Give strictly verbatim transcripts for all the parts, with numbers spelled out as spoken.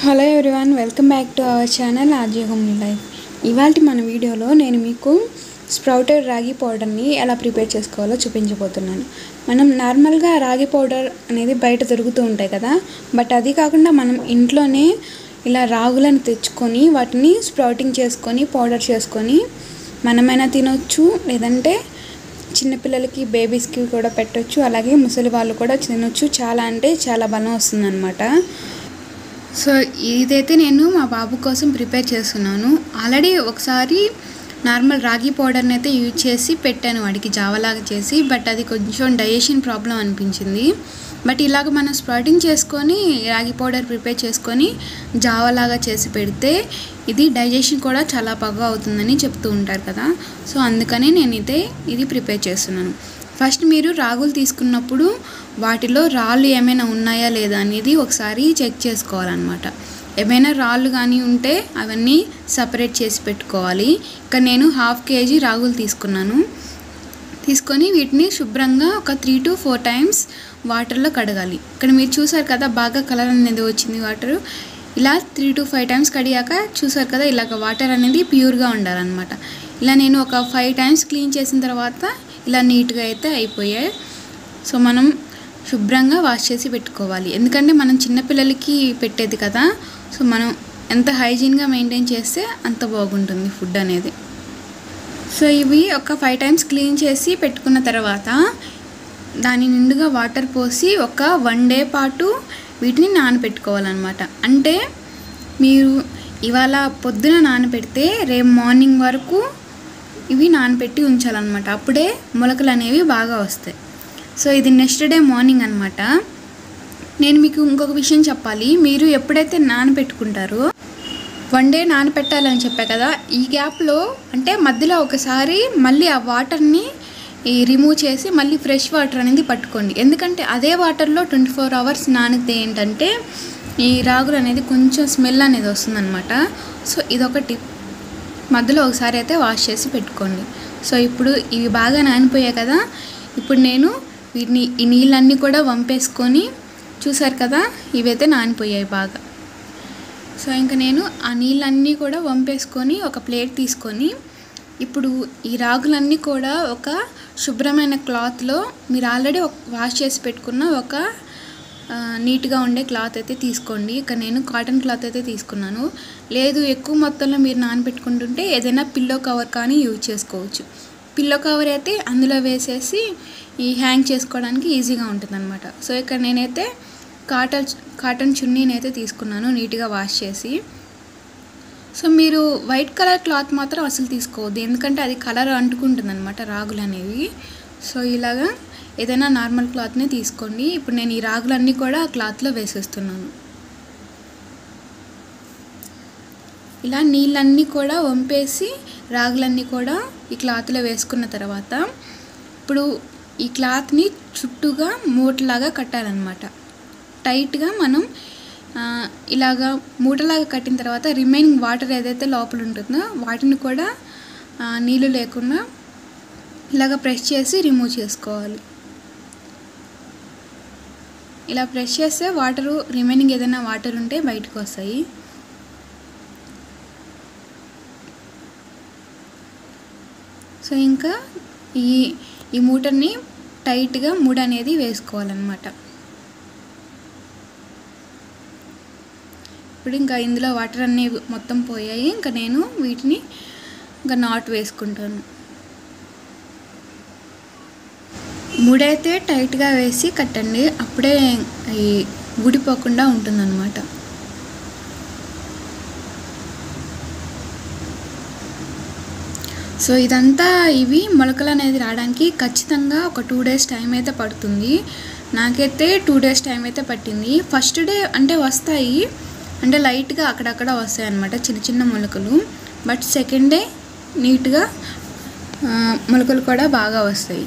Hello everyone, welcome back to our channel RJ Home Life. ఇవాళ మన వీడియోలో నేను మీకు స్ప్రౌటెడ్ రాగి పౌడర్ని ఎలా ప్రిపేర్ చేసుకోవాలో చూపించబోతున్నాను. మనం నార్మల్గా రాగి పౌడర్ అనేది బయట దొరుకుతూ ఉంటాయి కదా, బట్ అది కాకుండా మనం ఇంట్లోనే ఇలా రాగులను తెచ్చుకొని వాటిని స్ప్రౌటింగ్ చేసుకొని పౌడర్ చేసుకొని మనమైనా తినొచ్చు, లేదంటే చిన్నపిల్లలకి బేబీస్కి కూడా పెట్టొచ్చు, అలాగే ముసలి వాళ్ళు కూడా తినొచ్చు. చాలా అంటే చాలా బలం వస్తుందన్నమాట. సో ఇదైతే నేను మా బాబు కోసం ప్రిపేర్ చేస్తున్నాను. ఆల్రెడీ ఒకసారి నార్మల్ రాగి పౌడర్ని అయితే యూజ్ చేసి పెట్టాను వాడికి జావలాగా చేసి, బట్ అది కొంచెం డైజెషన్ ప్రాబ్లం అనిపించింది. బట్ ఇలాగ మనం స్ప్రౌటింగ్ చేసుకొని రాగి పౌడర్ ప్రిపేర్ చేసుకొని జావలాగా చేసి పెడితే ఇది డైజెషన్ కూడా చాలా బాగా అవుతుందని చెప్తూ ఉంటారు కదా. సో అందుకని నేనైతే ఇది ప్రిపేర్ చేస్తున్నాను. ఫస్ట్ మీరు రాగులు తీసుకున్నప్పుడు వాటిలో రాళ్ళు ఏమైనా ఉన్నాయా లేదా అనేది ఒకసారి చెక్ చేసుకోవాలన్నమాట. ఏమైనా రాళ్ళు కానీ ఉంటే అవన్నీ సపరేట్ చేసి పెట్టుకోవాలి. ఇక్కడ నేను హాఫ్ కేజీ రాగులు తీసుకున్నాను. తీసుకొని వీటిని శుభ్రంగా ఒక త్రీ టు ఫోర్ టైమ్స్ వాటర్లో కడగాలి. ఇక్కడ మీరు చూసారు కదా బాగా కలర్ అనేది వచ్చింది వాటర్. ఇలా త్రీ టు ఫైవ్ టైమ్స్ కడిగాక చూసారు కదా ఇలాగ వాటర్ అనేది ప్యూర్గా ఉండాలన్నమాట. ఇలా నేను ఒక ఫైవ్ టైమ్స్ క్లీన్ చేసిన తర్వాత ఇలా నీట్గా అయితే అయిపోయాయి. సో మనం శుభ్రంగా వాష్ చేసి పెట్టుకోవాలి, ఎందుకంటే మనం చిన్నపిల్లలకి పెట్టేది కదా. సో మనం ఎంత హైజీన్గా మెయింటైన్ చేస్తే అంత బాగుంటుంది ఫుడ్ అనేది. సో ఇవి ఒక ఫైవ్ టైమ్స్ క్లీన్ చేసి పెట్టుకున్న తర్వాత దాని నిండుగా వాటర్ పోసి ఒక వన్ డే పాటు వీటిని నానబెట్టుకోవాలన్నమాట. అంటే మీరు ఇవాళ పొద్దున నానబెడితే రేపు మార్నింగ్ వరకు ఇవి నానబెట్టి ఉంచాలన్నమాట. అప్పుడే మొలకలు అనేవి బాగా వస్తాయి. సో ఇది నెక్స్ట్ డే మార్నింగ్ అనమాట. నేను మీకు ఇంకొక విషయం చెప్పాలి. మీరు ఎప్పుడైతే నానబెట్టుకుంటారో వన్ డే నానబెట్టాలని చెప్పా కదా, ఈ గ్యాప్లో అంటే మధ్యలో ఒకసారి మళ్ళీ ఆ వాటర్ని రిమూవ్ చేసి మళ్ళీ ఫ్రెష్ వాటర్ అనేది పట్టుకోండి. ఎందుకంటే అదే వాటర్లో ట్వంటీ ఫోర్ అవర్స్ నానితే ఏంటంటే ఈ రాగులు అనేది కొంచెం స్మెల్ అనేది వస్తుందన్నమాట. సో ఇదొక టిప్. మధ్యలో ఒకసారి అయితే వాష్ చేసి పెట్టుకోండి. సో ఇప్పుడు ఇవి బాగా నానిపోయాయి కదా, ఇప్పుడు నేను వీటిని ఈ నీళ్ళన్నీ కూడా వంపేసుకొని చూసారు కదా ఇవైతే నానిపోయాయి బాగా. సో ఇంకా నేను ఆ నీళ్ళన్నీ కూడా వంపేసుకొని ఒక ప్లేట్ తీసుకొని ఇప్పుడు ఈ రాగులన్నీ కూడా ఒక శుభ్రమైన క్లాత్లో మీరు ఆల్రెడీ వాష్ చేసి పెట్టుకున్న ఒక నీట్గా ఉండే క్లాత్ అయితే తీసుకోండి. ఇక నేను కాటన్ క్లాత్ అయితే తీసుకున్నాను. లేదు ఎక్కువ మొత్తంలో మీరు నానబెట్టుకుంటుంటే ఏదైనా పిల్లో కవర్ కానీ యూజ్ చేసుకోవచ్చు. పిల్లో కవర్ అయితే అందులో వేసేసి ఈ హ్యాంగ్ చేసుకోవడానికి ఈజీగా ఉంటుందన్నమాట. సో ఇక్కడ నేనైతే కాటన్ కాటన్ చున్నీని అయితే తీసుకున్నాను నీట్గా వాష్ చేసి. సో మీరు వైట్ కలర్ క్లాత్ మాత్రం అసలు తీసుకోవద్దు, ఎందుకంటే అది కలర్ అంటుకుంటుంది అనమాట రాగులు అనేవి. సో ఇలాగా ఏదైనా నార్మల్ క్లాత్ని తీసుకోండి. ఇప్పుడు నేను ఈ రాగులన్నీ కూడా ఆ క్లాత్లో వేసేస్తున్నాను. ఇలా నీళ్ళన్నీ కూడా వంపేసి రాగులన్నీ కూడా ఈ క్లాత్లో వేసుకున్న తర్వాత ఇప్పుడు ఈ క్లాత్ని చుట్టూగా మూటలాగా కట్టాలన్నమాట. టైట్గా మనం ఇలాగా మూటలాగా కట్టిన తర్వాత రిమైనింగ్ వాటర్ ఏదైతే లోపల ఉంటుందో వాటిని కూడా నీళ్ళు లేకుండా ఇలాగ ప్రెస్ చేసి రిమూవ్ చేసుకోవాలి. ఇలా ప్రెస్ చేస్తే వాటరు రిమైనింగ్ ఏదైనా వాటర్ ఉంటే బయటకు వస్తాయి. సో ఇంకా ఈ ఈ మూటని టైట్గా మూడ అనేది వేసుకోవాలన్నమాట. ఇప్పుడు ఇంకా ఇందులో వాటర్ అన్నీ మొత్తం పోయాయి. ఇంకా నేను వీటిని ఇంకా నాట్ వేసుకుంటాను. మూడైతే టైట్గా వేసి కట్టండి, అప్పుడే ఈ ఊడిపోకుండా ఉంటుందన్నమాట. సో ఇదంతా ఇవి మొలకలు అనేది రావడానికి ఖచ్చితంగా ఒక టూ డేస్ టైం అయితే పడుతుంది. నాకైతే టూ డేస్ టైం అయితే పట్టింది. ఫస్ట్ డే అంటే వస్తాయి, అంటే లైట్గా అక్కడక్కడ వస్తాయి అన్నమాట చిన్న చిన్న మొలకలు. బట్ సెకండ్ డే నీట్గా మొలకలు కూడా బాగా వస్తాయి.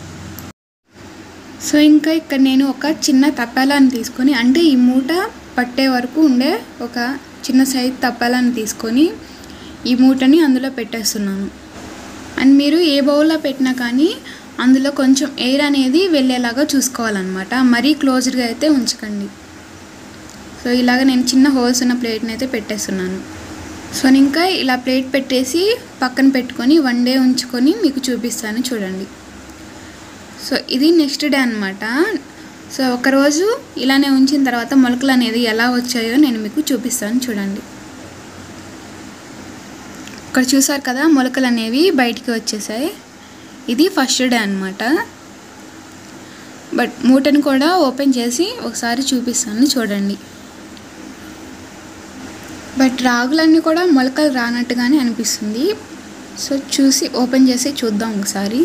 సో ఇంకా ఇక్కడ నేను ఒక చిన్న తప్పాలాన్ని తీసుకొని, అంటే ఈ మూట పట్టే వరకు ఉండే ఒక చిన్న సైజ్ తప్పాలాన్ని తీసుకొని ఈ మూటని అందులో పెట్టేస్తున్నాను. అండ్ మీరు ఏ బౌల్లో పెట్టినా కానీ అందులో కొంచెం ఎయిర్ అనేది వెళ్ళేలాగా చూసుకోవాలన్నమాట. మరీ క్లోజ్డ్గా అయితే ఉంచకండి. సో ఇలాగ నేను చిన్న హోల్స్ ఉన్న ప్లేట్ని అయితే పెట్టేస్తున్నాను. సో ఇంకా ఇలా ప్లేట్ పెట్టేసి పక్కన పెట్టుకొని వన్ డే ఉంచుకొని మీకు చూపిస్తాను చూడండి. సో ఇది నెక్స్ట్ డే అనమాట. సో ఒకరోజు ఇలానే ఉంచిన తర్వాత మొలకలు అనేది ఎలా వచ్చాయో నేను మీకు చూపిస్తాను చూడండి. ఇక్కడ చూసారు కదా మొలకలు అనేవి బయటికి వచ్చేసాయి. ఇది ఫస్ట్ డే అనమాట. బట్ మూటను కూడా ఓపెన్ చేసి ఒకసారి చూపిస్తాను చూడండి. బట్ రాగులన్నీ కూడా మొలకలు రానట్టుగానే అనిపిస్తుంది. సో చూసి ఓపెన్ చేసి చూద్దాం ఒకసారి.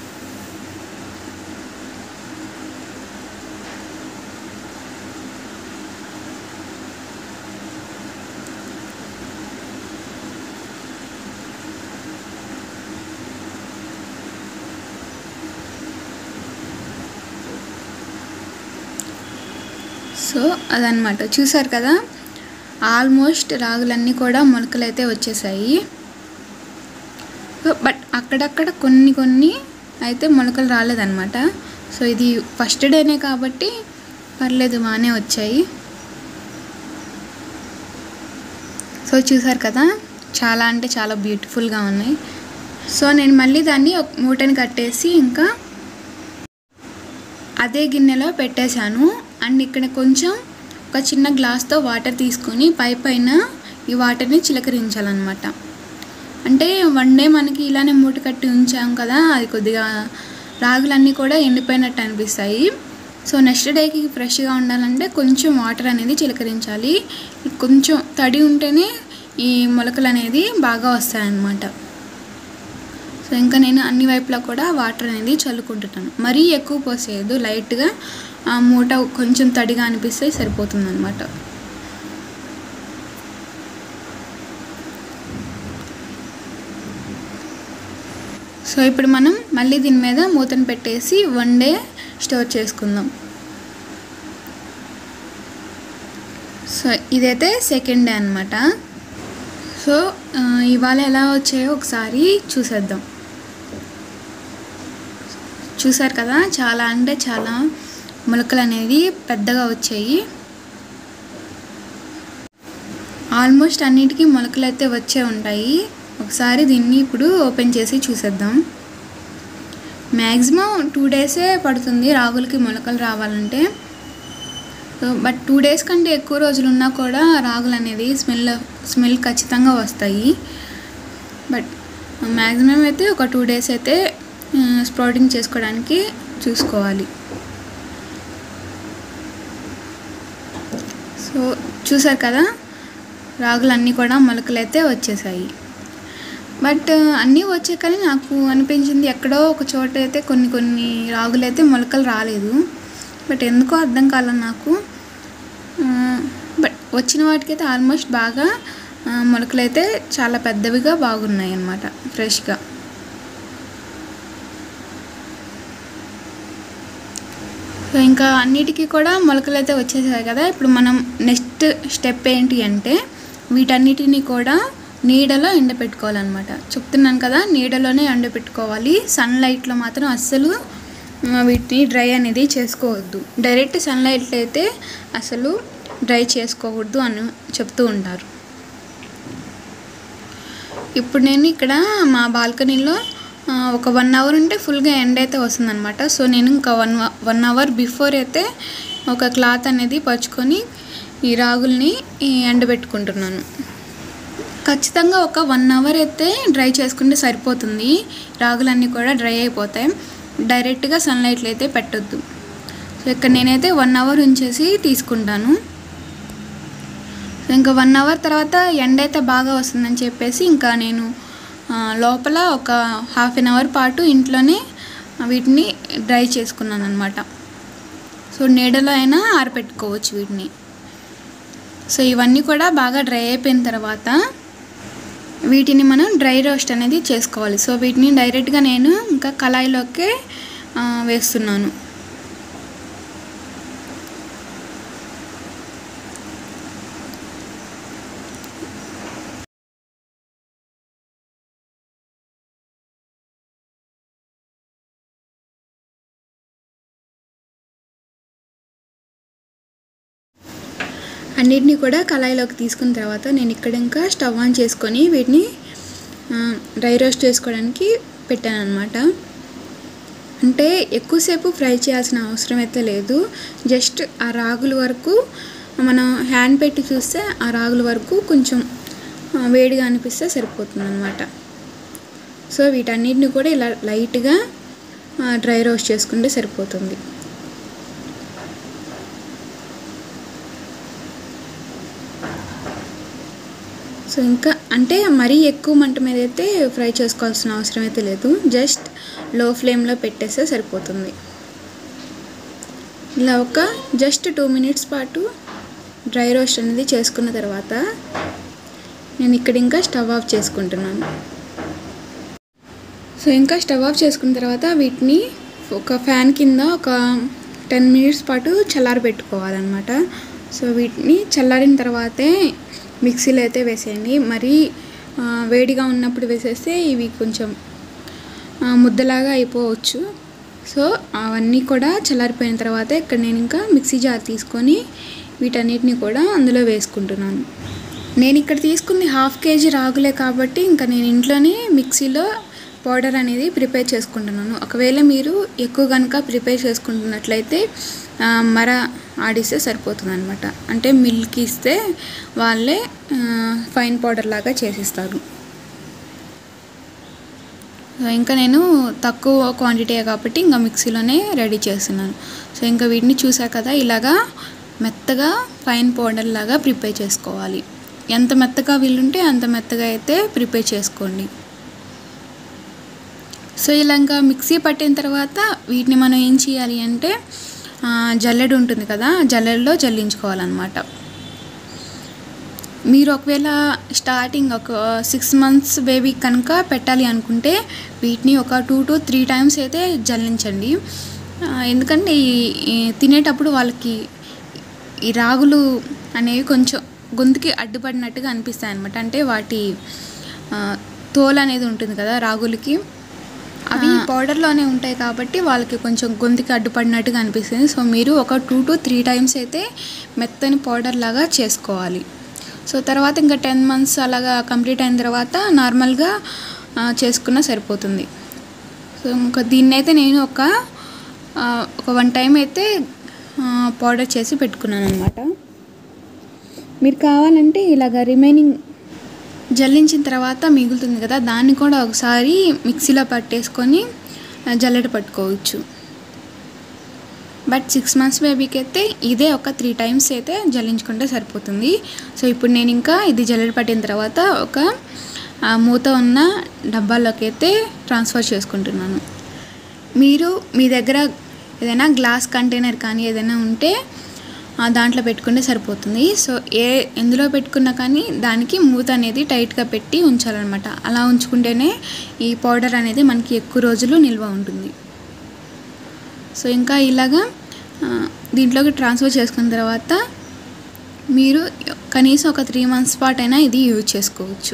సో అదనమాట, చూసారు కదా ఆల్మోస్ట్ రాగులన్నీ కూడా మొలకలు అయితే వచ్చేసాయి. బట్ అక్కడక్కడ కొన్ని కొన్ని అయితే మొలకలు రాలేదన్నమాట. సో ఇది ఫస్ట్ డేనే కాబట్టి పర్లేదు, బాగానే వచ్చాయి. సో చూసారు కదా చాలా అంటే చాలా బ్యూటిఫుల్గా ఉన్నాయి. సో నేను మళ్ళీ దాన్ని ఒక మూటని కట్టేసి ఇంకా అదే గిన్నెలో పెట్టేశాను. అండ్ ఇక్కడ కొంచెం ఒక చిన్న గ్లాస్తో వాటర్ తీసుకొని పై పైన ఈ వాటర్ని చిలకరించాలన్నమాట. అంటే వన్ డే మనకి ఇలానే మూట కట్టి ఉంచాం కదా, అది కొద్దిగా రాగులన్నీ కూడా ఎండిపోయినట్టు అనిపిస్తాయి. సో నెక్స్ట్ డేకి ఫ్రెష్గా ఉండాలంటే కొంచెం వాటర్ అనేది చిలకరించాలి. కొంచెం తడి ఉంటేనే ఈ మొలకలు అనేది బాగా వస్తాయన్నమాట. సో ఇంకా నేను అన్ని వైపులా కూడా వాటర్ అనేది చల్లుకుంటున్నాను. మరీ ఎక్కువ పోసేయదు, లైట్గా ఆ మూట కొంచెం తడిగా అనిపిస్తే సరిపోతుందన్నమాట. సో ఇప్పుడు మనం మళ్ళీ దీని మీద మూతను పెట్టేసి వన్ డే స్టోర్ చేసుకుందాం. సో ఇదైతే సెకండ్ డే అనమాట. సో ఇవాళ ఎలా వచ్చాయో ఒకసారి చూసేద్దాం. చూసారు కదా చాలా అంటే చాలా మొలకలు అనేది పెద్దగా వచ్చాయి. ఆల్మోస్ట్ అన్నిటికీ మొలకలు అయితే వచ్చే ఉంటాయి. ఒకసారి దీన్ని ఇప్పుడు ఓపెన్ చేసి చూసేద్దాం. మ్యాక్సిమం టూ డేసే పడుతుంది రాగులకి మొలకలు రావాలంటే. బట్ టూ డేస్ కంటే ఎక్కువ రోజులు ఉన్నా కూడా రాగులు అనేది స్మెల్ స్మెల్ ఖచ్చితంగా వస్తాయి. బట్ మ్యాక్సిమం అయితే ఒక టూ డేస్ అయితే స్ప్రౌటింగ్ చేసుకోవడానికి చూసుకోవాలి. సో చూసారు కదా రాగులు అన్నీ కూడా మొలకలు అయితే వచ్చేసాయి. బట్ అన్నీ వచ్చాయి కానీ నాకు అనిపించింది ఎక్కడో ఒక చోట అయితే కొన్ని కొన్ని రాగులు అయితే మొలకలు రాలేదు. బట్ ఎందుకో అర్థం కాలేదు నాకు. బట్ వచ్చిన వాటికైతే ఆల్మోస్ట్ బాగా మొలకలు అయితే చాలా పెద్దవిగా బాగున్నాయి అన్నమాట, ఫ్రెష్గా. సో ఇంకా అన్నిటికీ కూడా మొలకలు అయితే వచ్చేసాయి కదా. ఇప్పుడు మనం నెక్స్ట్ స్టెప్ ఏంటి అంటే వీటన్నిటిని కూడా నీడలో ఎండపెట్టుకోవాలన్నమాట. చెప్తున్నాను కదా నీడలోనే ఎండపెట్టుకోవాలి. సన్లైట్లో మాత్రం అస్సలు వీటిని డ్రై అనేది చేసుకోవద్దు. డైరెక్ట్ సన్లైట్లో అయితే అసలు డ్రై చేసుకోకూడదు అని చెప్తూ ఉంటారు. ఇప్పుడు నేను ఇక్కడ మా బాల్కనీలో ఒక వన్ అవర్ ఉంటే ఫుల్గా ఎండ అయితే వస్తుందన్నమాట. సో నేను ఇంకా వన్ వన్ అవర్ బిఫోర్ అయితే ఒక క్లాత్ అనేది పరుచుకొని ఈ రాగుల్ని ఎండబెట్టుకుంటున్నాను. ఖచ్చితంగా ఒక వన్ అవర్ అయితే డ్రై చేసుకుంటే సరిపోతుంది. రాగులన్నీ కూడా డ్రై అయిపోతాయి. డైరెక్ట్గా సన్లైట్లో అయితే పెట్టొద్దు. సో ఇక్కడ నేనైతే వన్ అవర్ ఉంచేసి తీసుకుంటాను. ఇంకా వన్ అవర్ తర్వాత ఎండ అయితే బాగా వస్తుందని చెప్పేసి ఇంకా నేను లోపల ఒక హాఫ్ అన్ అవర్ పాటు ఇంట్లోనే వీటిని డ్రై చేసుకున్నాను అనమాట. సో నీడలో అయినా ఆరపెట్టుకోవచ్చు వీటిని. సో ఇవన్నీ కూడా బాగా డ్రై అయిపోయిన తర్వాత వీటిని మనం డ్రై రోస్ట్ అనేది చేసుకోవాలి. సో వీటిని డైరెక్ట్గా నేను ఇంకా కళాయిలోకే వేస్తున్నాను. అన్నిటిని కూడా కళాయిలోకి తీసుకున్న తర్వాత నేను ఇక్కడ ఇంకా స్టవ్ ఆన్ చేసుకొని వీటిని డ్రై రోస్ట్ చేసుకోవడానికి పెట్టాను అన్నమాట. అంటే ఎక్కువసేపు ఫ్రై చేయాల్సిన అవసరం అయితే లేదు. జస్ట్ ఆ రాగుల వరకు మనం హ్యాండ్ పెట్టి చూస్తే ఆ రాగుల వరకు కొంచెం వేడిగా అనిపిస్తే సరిపోతుంది అన్నమాట. సో వీటన్నిటిని కూడా ఇలా లైట్గా డ్రై రోస్ట్ చేసుకుంటే సరిపోతుంది. సో ఇంకా అంటే మరీ ఎక్కువ మంట మీద అయితే ఫ్రై చేసుకోవాల్సిన అవసరం అయితే లేదు. జస్ట్ లో ఫ్లేమ్లో పెట్టేస్తే సరిపోతుంది. ఇలా ఒక జస్ట్ టూ మినిట్స్ పాటు డ్రై రోస్ట్ అనేది చేసుకున్న తర్వాత నేను ఇక్కడ ఇంకా స్టవ్ ఆఫ్ చేసుకుంటున్నాను. సో ఇంకా స్టవ్ ఆఫ్ చేసుకున్న తర్వాత వీటిని ఒక ఫ్యాన్ కింద ఒక టెన్ మినిట్స్ పాటు చల్లారి పెట్టుకోవాలన్నమాట. సో వీటిని చల్లారిన తర్వాతే మిక్సీలో అయితే వేసేయండి. మరీ వేడిగా ఉన్నప్పుడు వేసేస్తే ఇవి కొంచెం ముద్దలాగా అయిపోవచ్చు. సో అవన్నీ కూడా చల్లారిపోయిన తర్వాత ఇక్కడ నేను ఇంకా మిక్సీ జార్ తీసుకొని వీటన్నిటిని కూడా అందులో వేసుకుంటున్నాను. నేను ఇక్కడ తీసుకుంది హాఫ్ కేజీ రాగులే కాబట్టి ఇంకా నేను ఇంట్లోనే మిక్సీలో పౌడర్ అనేది ప్రిపేర్ చేసుకుంటున్నాను. ఒకవేళ మీరు ఎక్కువ కనుక ప్రిపేర్ చేసుకుంటున్నట్లయితే మర ఆడిస్తే సరిపోతుంది అనమాట. అంటే మిల్క్ ఇస్తే వాళ్ళే ఫైన్ పౌడర్ లాగా చేసిస్తారు. ఇంకా నేను తక్కువ క్వాంటిటీ కాబట్టి ఇంకా మిక్సీలోనే రెడీ చేస్తున్నాను. సో ఇంకా వీటిని చూసా కదా, ఇలాగా మెత్తగా ఫైన్ పౌడర్ లాగా ప్రిపేర్ చేసుకోవాలి. ఎంత మెత్తగా వీలుంటే అంత మెత్తగా అయితే ప్రిపేర్ చేసుకోండి. సో ఇలా ఇంకా మిక్సీ పట్టిన తర్వాత వీటిని మనం ఏం చేయాలి అంటే జల్లెడ ఉంటుంది కదా, జల్లెడలో జల్లించుకోవాలన్నమాట. మీరు ఒకవేళ స్టార్టింగ్ ఒక సిక్స్ మంత్స్ బేబీ కనుక పెట్టాలి అనుకుంటే వీటిని ఒక టూ టు త్రీ టైమ్స్ అయితే జల్లించండి. ఎందుకంటే ఈ తినేటప్పుడు వాళ్ళకి ఈ రాగులు అనేవి కొంచెం గొంతుకి అడ్డుపడినట్టుగా అనిపిస్తాయి అన్నమాట. అంటే వాటి తోలు అనేది ఉంటుంది కదా రాగులకి, అవి పౌడర్లోనే ఉంటాయి కాబట్టి వాళ్ళకి కొంచెం గొంతుకి అడ్డుపడినట్టుగా అనిపిస్తుంది. సో మీరు ఒక టూ టు త్రీ టైమ్స్ అయితే మెత్తని పౌడర్ లాగా చేసుకోవాలి. సో తర్వాత ఇంకా టెన్ మంత్స్ అలాగా కంప్లీట్ అయిన తర్వాత నార్మల్గా చేసుకున్నా సరిపోతుంది. సో ఇంకా దీన్ని అయితే నేను ఒక ఒక వన్ టైం అయితే పౌడర్ చేసి పెట్టుకున్నాను అనమాట. మీరు కావాలంటే ఇలాగ రిమైనింగ్ జల్లించిన తర్వాత మిగులుతుంది కదా, దాన్ని కూడా ఒకసారి మిక్సీలో పట్టేసుకొని జల్లెడ పట్టుకోవచ్చు. బట్ సిక్స్ మంత్స్ బేబీకి అయితే ఇదే ఒక త్రీ టైమ్స్ అయితే జల్లించుకుంటే సరిపోతుంది. సో ఇప్పుడు నేను ఇంకా ఇది జల్లెడ పట్టిన తర్వాత ఒక మూత ఉన్న డబ్బాలోకి అయితే ట్రాన్స్ఫర్ చేసుకుంటున్నాను. మీరు మీ దగ్గర ఏదైనా గ్లాస్ కంటైనర్ కానీ ఏదైనా ఉంటే దాంట్లో పెట్టుకుంటే సరిపోతుంది. సో ఏ ఎందులో పెట్టుకున్నా కానీ దానికి మూత అనేది టైట్గా పెట్టి ఉంచాలన్నమాట. అలా ఉంచుకుంటేనే ఈ పౌడర్ అనేది మనకి ఎక్కువ రోజులు నిల్వ ఉంటుంది. సో ఇంకా ఇలాగా దీంట్లోకి ట్రాన్స్ఫర్ చేసుకున్న తర్వాత మీరు కనీసం ఒక త్రీ మంత్స్ పాటు అయినా ఇది యూజ్ చేసుకోవచ్చు.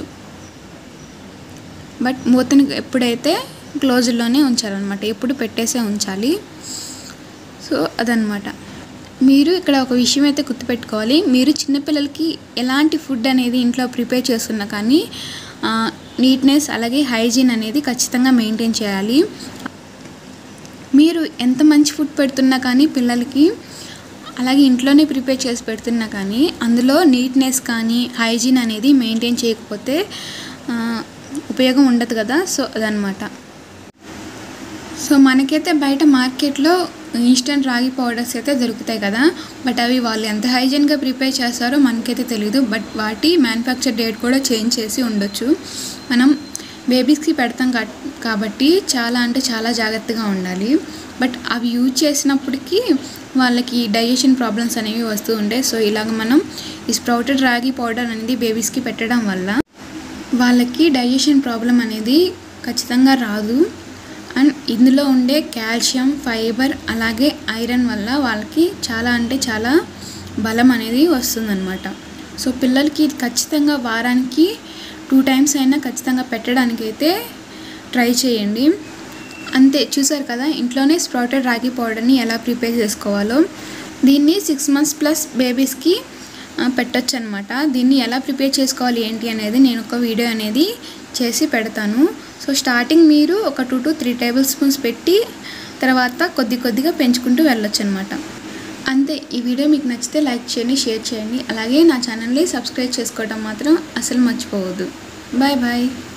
బట్ మూతని ఎప్పుడైతే క్లోజ్లోనే ఉంచాలన్నమాట, ఎప్పుడు పెట్టేసే ఉంచాలి. సో అదనమాట. మీరు ఇక్కడ ఒక విషయం అయితే గుర్తుపెట్టుకోవాలి, మీరు చిన్నపిల్లలకి ఎలాంటి ఫుడ్ అనేది ఇంట్లో ప్రిపేర్ చేస్తున్నా కానీ నీట్నెస్ అలాగే హైజీన్ అనేది ఖచ్చితంగా మెయింటైన్ చేయాలి. మీరు ఎంత మంచి ఫుడ్ పెడుతున్నా కానీ పిల్లలకి, అలాగే ఇంట్లోనే ప్రిపేర్ చేసి పెడుతున్నా కానీ అందులో నీట్నెస్ కానీ హైజీన్ అనేది మెయింటైన్ చేయకపోతే ఉపయోగం ఉండదు కదా. సో అదనమాట. సో మనకైతే బయట మార్కెట్లో ఇన్స్టెంట్ రాగి పౌడర్స్ అయితే దొరుకుతాయి కదా, బట్ అవి వాళ్ళు ఎంత హైజీన్గా ప్రిపేర్ చేస్తారో మనకైతే తెలియదు. బట్ వాటి మ్యానుఫ్యాక్చర్ డేట్ కూడా చేంజ్ చేసి ఉండొచ్చు. మనం బేబీస్కి పెడతాం కాబట్టి చాలా అంటే చాలా జాగ్రత్తగా ఉండాలి. బట్ అవి యూజ్ చేసినప్పటికీ వాళ్ళకి డైజెషన్ ప్రాబ్లమ్స్ అనేవి వస్తూ ఉంటాయి. సో ఇలాగ మనం ఈ స్ప్రౌటెడ్ రాగి పౌడర్ అనేది బేబీస్కి పెట్టడం వల్ల వాళ్ళకి డైజెషన్ ప్రాబ్లం అనేది ఖచ్చితంగా రాదు. అండ్ ఇందులో ఉండే కాల్షియం, ఫైబర్ అలాగే ఐరన్ వల్ల వాళ్ళకి చాలా అంటే చాలా బలం అనేది వస్తుందన్నమాట. సో పిల్లలకి ఖచ్చితంగా వారానికి టూ టైమ్స్ అయినా ఖచ్చితంగా పెట్టడానికి అయితే ట్రై చేయండి. అంతే, చూసారు కదా ఇంట్లోనే స్ప్రౌటెడ్ రాగి పౌడర్ని ఎలా ప్రిపేర్ చేసుకోవాలో. దీన్ని సిక్స్ మంత్స్ ప్లస్ బేబీస్కి పెట్టొచ్చు అనమాట. దీన్ని ఎలా ప్రిపేర్ చేసుకోవాలి ఏంటి అనేది నేను ఒక వీడియో అనేది చేసి పెడతాను. సో స్టార్టింగ్ మీరు ఒక two to three table spoons పెట్టి తర్వాత కొద్ది కొద్దిగా పెంచుకుంటూ వెళ్ళొచ్చు అనమాట. అంతే. ఈ వీడియో మీకు నచ్చితే లైక్ చేయండి, షేర్ చేయండి. అలాగే నా ఛానల్ని సబ్స్క్రైబ్ చేసుకోవడం మాత్రం అసలు మర్చిపోవద్దు. Bye bye.